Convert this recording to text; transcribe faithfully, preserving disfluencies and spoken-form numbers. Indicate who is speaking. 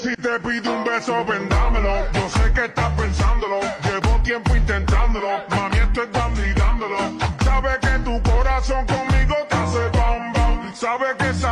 Speaker 1: Si te pide un beso, vendámelo. Yo sé que estás pensándolo. Llevo tiempo intentándolo. Mami, esto es dando y dándolo. Sabe que tu corazón conmigo te hace bam bam. Sabe que esa